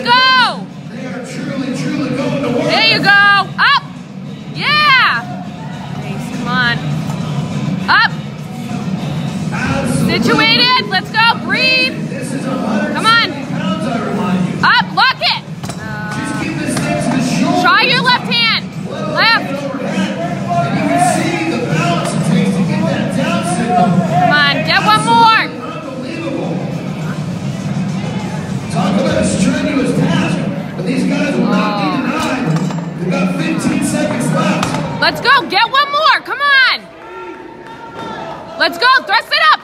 go. They are truly going to work. There you go. Up. Yeah. Nice. Come on. Up. Absolutely. Situated. Let's go. Breathe. This is 100 Come on. pounds, I remind you. Up. Lock it. Just keep this thing to the shoulder. Try your left hand. Left. And you can see the balance it takes to get that down signal. Come on. Get one more. Unbelievable. Talk about a strenuous task, but these guys will not be denied. They've got 15 seconds left. Let's go. Get one more. Come on. Let's go. Thrust it up.